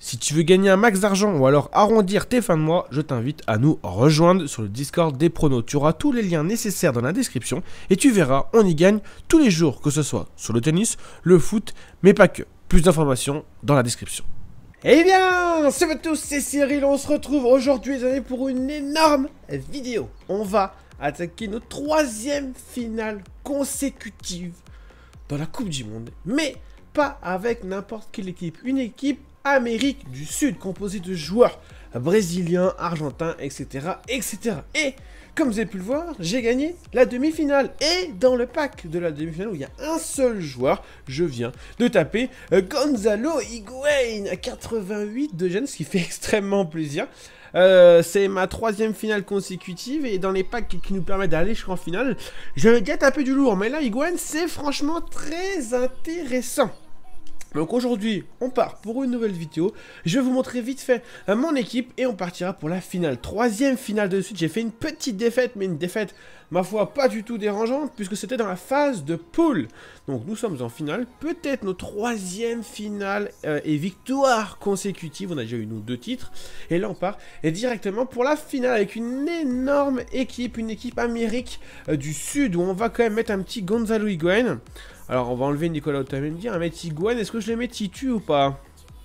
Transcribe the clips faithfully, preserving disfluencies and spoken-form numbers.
Si tu veux gagner un max d'argent ou alors arrondir tes fins de mois, je t'invite à nous rejoindre sur le Discord des pronos. Tu auras tous les liens nécessaires dans la description et tu verras, on y gagne tous les jours, que ce soit sur le tennis, le foot, mais pas que. Plus d'informations dans la description. Eh bien, salut à tous, c'est Cyril, on se retrouve aujourd'hui les amis pour une énorme vidéo. On va attaquer notre troisième finale consécutive dans la Coupe du Monde, mais pas avec n'importe quelle équipe, une équipe Amérique du Sud, composée de joueurs brésiliens, argentins, et cetera, et cetera. Et comme vous avez pu le voir, j'ai gagné la demi-finale. Et dans le pack de la demi-finale où il y a un seul joueur, je viens de taper Gonzalo Higuaín à quatre-vingt-huit de gêne, ce qui fait extrêmement plaisir. Euh, c'est ma troisième finale consécutive et dans les packs qui nous permettent d'aller jusqu'en finale, j'avais déjà tapé du lourd. Mais là, Higuaín, c'est franchement très intéressant. Donc aujourd'hui, on part pour une nouvelle vidéo. Je vais vous montrer vite fait euh, mon équipe et on partira pour la finale. Troisième finale de suite. J'ai fait une petite défaite, mais une défaite, ma foi, pas du tout dérangeante, puisque c'était dans la phase de poule. Donc nous sommes en finale. Peut-être notre troisième finale euh, et victoire consécutive. On a déjà eu nos deux titres. Et là, on part et directement pour la finale avec une énorme équipe, une équipe Amérique euh, du Sud, où on va quand même mettre un petit Gonzalo Higuaín. Alors, on va enlever Nicolas Otamendi, un mettre Higuaín. Est-ce que je le mets titu ou pas?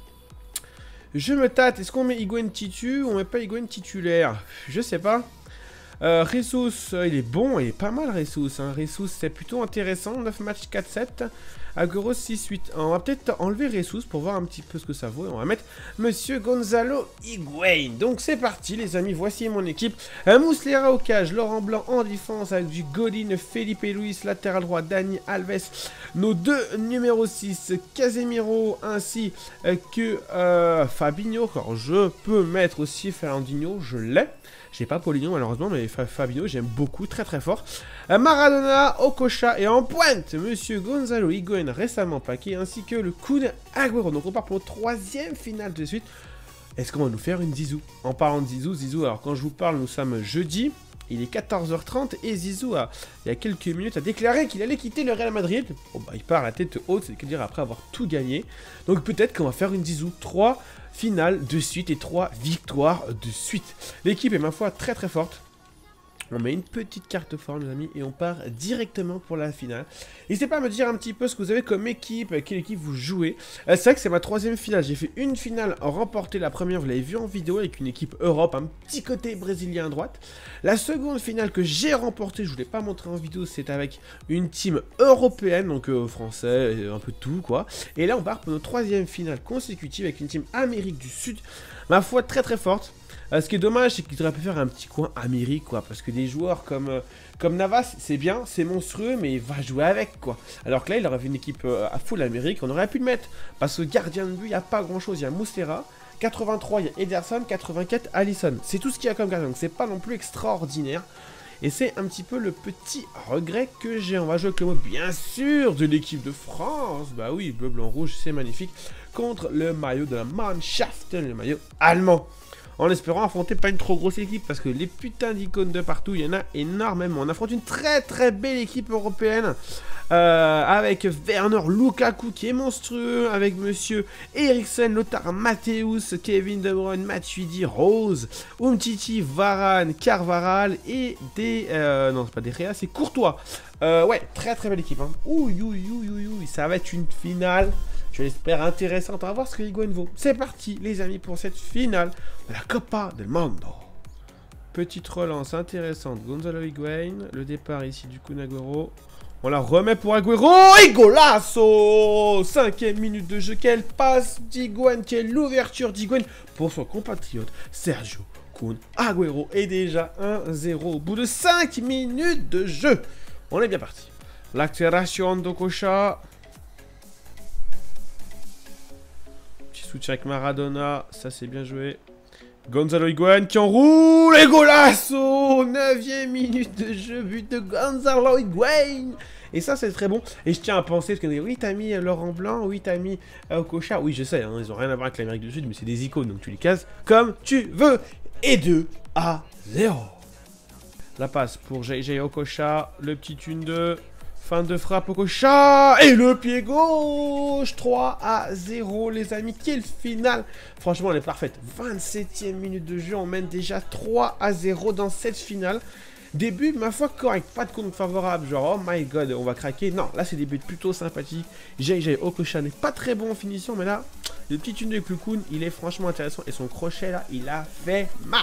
Je me tâte. Est-ce qu'on met Higuaín titu ou on met pas Higuaín titulaire? Je sais pas. Euh, Ressus, euh, il est bon, il est pas mal Ressus. Hein. Ressus, c'est plutôt intéressant. neuf matchs, quatre sept. Agüero, six huit. On va peut-être enlever Ressus pour voir un petit peu ce que ça vaut. Et on va mettre Monsieur Gonzalo Higuaín. Donc c'est parti les amis, voici mon équipe. Un Muslera au cage, Laurent Blanc en défense avec du Godin, Felipe Luis, latéral droit, Dani Alves. Nos deux numéro six, Casemiro ainsi que euh, Fabinho. Alors je peux mettre aussi Fernandinho, je l'ai. J'ai pas Paulinho malheureusement, mais Fabinho j'aime beaucoup, très très fort. Euh, Maradona, Okocha et en pointe, Monsieur Gonzalo Higuaín récemment paqué, ainsi que le Kun Agüero. Donc on part pour le troisième finale de suite. Est-ce qu'on va nous faire une Zizou? En parlant de Zizou, Zizou, alors quand je vous parle, nous sommes jeudi. Il est quatorze heures trente et Zizou, a, il y a quelques minutes, a déclaré qu'il allait quitter le Real Madrid. Bon, bah, il part à la tête haute, c'est-à-dire après avoir tout gagné. Donc peut-être qu'on va faire une Zizou. trois finales de suite et trois victoires de suite. L'équipe est, ma foi, très très forte. On met une petite carte forte, les amis, et on part directement pour la finale. N'hésitez pas à me dire un petit peu ce que vous avez comme équipe, quelle équipe vous jouez. Euh, c'est vrai que c'est ma troisième finale. J'ai fait une finale remportée, la première, vous l'avez vu en vidéo, avec une équipe Europe, un petit côté brésilien à droite. La seconde finale que j'ai remportée, je ne vous l'ai pas montré en vidéo, c'est avec une team européenne, donc euh, français, un peu de tout, quoi. Et là, on part pour notre troisième finale consécutive avec une team Amérique du Sud. Ma foi, très très forte. Euh, ce qui est dommage, c'est qu'il aurait pu faire un petit coin Amérique, quoi. Parce que des joueurs comme, euh, comme Navas, c'est bien, c'est monstrueux, mais il va jouer avec, quoi. Alors que là, il aurait fait une équipe euh, à full Amérique, on aurait pu le mettre. Parce que gardien de but, il n'y a pas grand-chose. Il y a Muslera, quatre-vingt-trois, il y a Ederson, quatre-vingt-quatre, Alisson. C'est tout ce qu'il y a comme gardien, donc c'est pas non plus extraordinaire. Et c'est un petit peu le petit regret que j'ai. On va jouer avec le mot, bien sûr, de l'équipe de France. Bah oui, bleu, blanc, rouge, c'est magnifique. Contre le maillot de la Mannschaft, le maillot allemand. En espérant affronter pas une trop grosse équipe, parce que les putains d'icônes de partout, il y en a énormément. On affronte une très très belle équipe européenne, euh, avec Werner, Lukaku qui est monstrueux, avec Monsieur Eriksen, Lothar Matthäus, Kevin De Bruyne, Matuidi, Rose, Umtiti, Varane, Carvaral et des... Euh, non, c'est pas des Réa, c'est Courtois. Euh, ouais, très très belle équipe. Hein. Ouh, ouh, ouh, ouh, ouh, ça va être une finale... Je l'espère intéressante. On va voir ce que Higuaín vaut. C'est parti, les amis, pour cette finale de la Copa del Mundo. Petite relance intéressante. Gonzalo Higuaín. Le départ ici du Kun Agüero. On la remet pour Agüero. Et golasso! Cinquième minute de jeu. Quelle passe d'Higuaín. Quelle ouverture d'Higuaín pour son compatriote Sergio Kun Agüero. Et déjà un zéro au bout de cinq minutes de jeu. On est bien parti. L'accélération d'Okocha. Soutien avec Maradona, ça c'est bien joué. Gonzalo Higuaín qui enroule et golasso! neuvième minute de jeu, but de Gonzalo Higuaín. Et ça c'est très bon. Et je tiens à penser, parce que oui t'as mis Laurent Blanc, oui t'as mis euh, Okocha. Oui je sais, hein, ils ont rien à voir avec l'Amérique du Sud, mais c'est des icônes, donc tu les cases comme tu veux. Et deux à zéro. La passe pour J J Okocha, le petit une deux. Fin de frappe au Okocha. Et le pied gauche. trois à zéro, les amis. Quelle finale. Franchement, elle est parfaite. vingt-septième minute de jeu. On mène déjà trois à zéro dans cette finale. Début, ma foi, correct. Pas de compte favorable. Genre, oh my god, on va craquer. Non, là, c'est des buts plutôt sympathiques. J J Okocha n'est pas très bon en finition. Mais là, le petit tune de Klukun, il est franchement intéressant. Et son crochet, là, il a fait mal.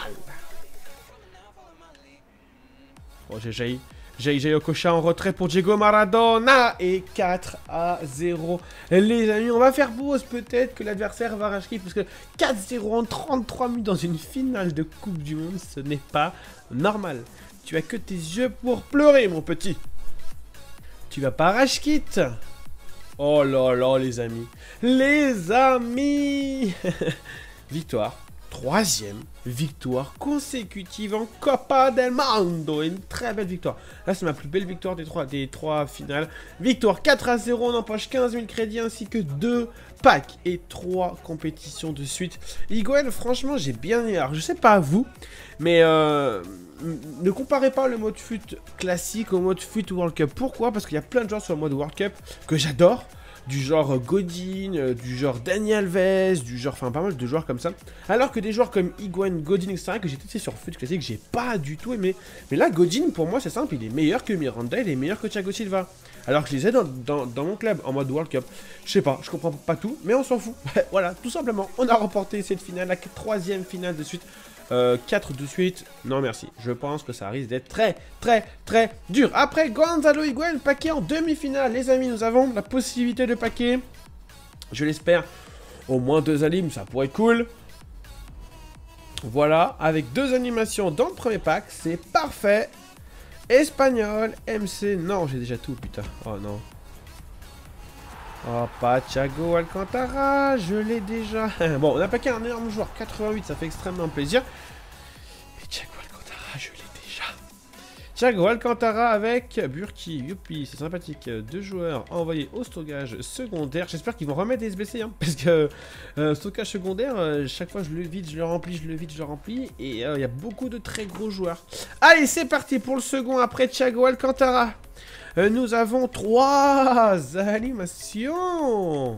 Bon, J J. J J Okocha en retrait pour Diego Maradona. Et quatre à zéro. Les amis, on va faire pause. Peut-être que l'adversaire va rage quitte. Parce que quatre zéro en trente-trois minutes dans une finale de Coupe du Monde, ce n'est pas normal. Tu as que tes yeux pour pleurer, mon petit. Tu vas pas rage quitte. Oh là là, les amis. Les amis. Victoire. Troisième victoire consécutive en Copa del Mundo. Une très belle victoire. Là, c'est ma plus belle victoire des trois, des trois finales. Victoire quatre à zéro. On empoche quinze mille crédits ainsi que deux packs et trois compétitions de suite. Higuaín, franchement, j'ai bien aimé. Alors, je sais pas vous, mais euh, ne comparez pas le mode fut classique au mode fut World Cup. Pourquoi? Parce qu'il y a plein de joueurs sur le mode World Cup que j'adore. Du genre Godin, du genre Dani Alves, du genre, enfin pas mal de joueurs comme ça. Alors que des joueurs comme Higuaín, Godin, et cetera que j'ai testé sur Fut Classique, j'ai pas du tout aimé. Mais là, Godin, pour moi, c'est simple, il est meilleur que Miranda, il est meilleur que Thiago Silva. Alors que je les ai dans, dans, dans mon club, en mode World Cup. Je sais pas, je comprends pas tout, mais on s'en fout. Voilà, tout simplement, on a remporté cette finale, la troisième finale de suite. Euh, quatre de suite, non merci. Je pense que ça risque d'être très, très, très dur. Après Gonzalo Higuaín, paquet en demi-finale. Les amis, nous avons la possibilité de paquet. Je l'espère, au moins deux animes, ça pourrait être cool. Voilà, avec deux animations dans le premier pack, c'est parfait. Espagnol, M C, non, j'ai déjà tout, putain. Oh non. Oh, pas Thiago Alcantara, je l'ai déjà. Bon, on a paqué un énorme joueur, quatre-vingt-huit, ça fait extrêmement plaisir. Mais Thiago Alcantara, je l'ai déjà. Thiago Alcantara avec Burki, youpi, c'est sympathique. Deux joueurs envoyés au stockage secondaire. J'espère qu'ils vont remettre des S B C, hein, parce que euh, stockage secondaire, euh, chaque fois je le vide, je le remplis, je le vide, je le remplis. Et il euh, y a beaucoup de très gros joueurs. Allez, c'est parti pour le second après Thiago Alcantara. Euh, nous avons trois animations.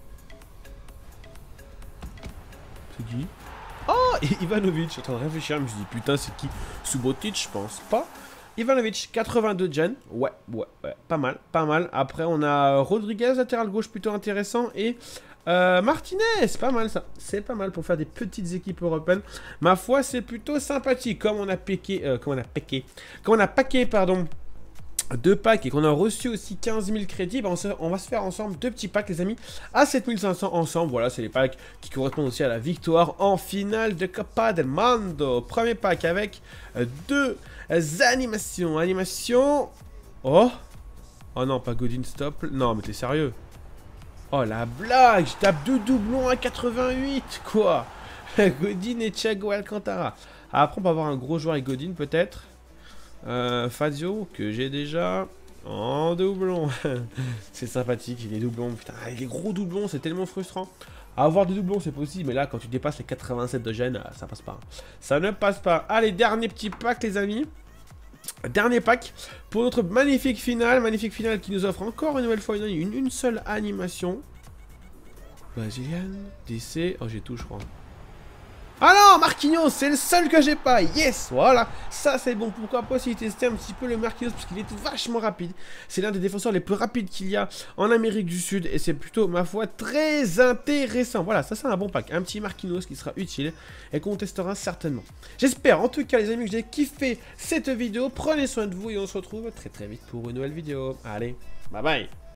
C'est qui? Oh, Ivanovic. Je suis en train de réfléchir, je me suis dit, putain, c'est qui? Subotic, je pense pas. Ivanovic, quatre-vingt-deux gen. Ouais, ouais, ouais, pas mal, pas mal. Après, on a Rodriguez, latéral gauche, plutôt intéressant. Et euh, Martinez, pas mal ça. C'est pas mal pour faire des petites équipes européennes. Ma foi, c'est plutôt sympathique. Comme on a piqué, euh, comme on a piqué, comme on a paqué, pardon. Deux packs et qu'on a reçu aussi quinze mille crédits, bah on, se, on va se faire ensemble deux petits packs les amis à sept mille cinq cents ensemble. Voilà, c'est les packs qui correspondent aussi à la victoire en finale de Copa del Mundo. Premier pack avec deux animations. Animation. Oh. Oh non, pas Godin, stop. Non, mais t'es sérieux? Oh la blague, je tape deux doublons à quatre-vingt-huit, quoi. Godin et Thiago Alcantara. Après, on va avoir un gros joueur avec Godin peut-être. Euh, Fazio, que j'ai déjà en doublon. C'est sympathique, il est doublons. Putain, les gros doublons, c'est tellement frustrant. Avoir des doublons, c'est possible, mais là, quand tu dépasses les quatre-vingt-sept de gêne, ça passe pas. Ça ne passe pas. Allez, dernier petit pack, les amis. Dernier pack pour notre magnifique finale. Magnifique finale qui nous offre encore une nouvelle fois une, une, une seule animation. Brésilienne, D C. Oh, j'ai tout, je crois. Ah non, Marquinhos, c'est le seul que j'ai pas. Yes, voilà. Ça, c'est bon. Pourquoi pas aussi tester un petit peu le Marquinhos, parce qu'il était vachement rapide. C'est l'un des défenseurs les plus rapides qu'il y a en Amérique du Sud. Et c'est plutôt, ma foi, très intéressant. Voilà, ça, c'est un bon pack. Un petit Marquinhos qui sera utile et qu'on testera certainement. J'espère, en tout cas, les amis, que vous avez kiffé cette vidéo. Prenez soin de vous et on se retrouve très très vite pour une nouvelle vidéo. Allez, bye bye.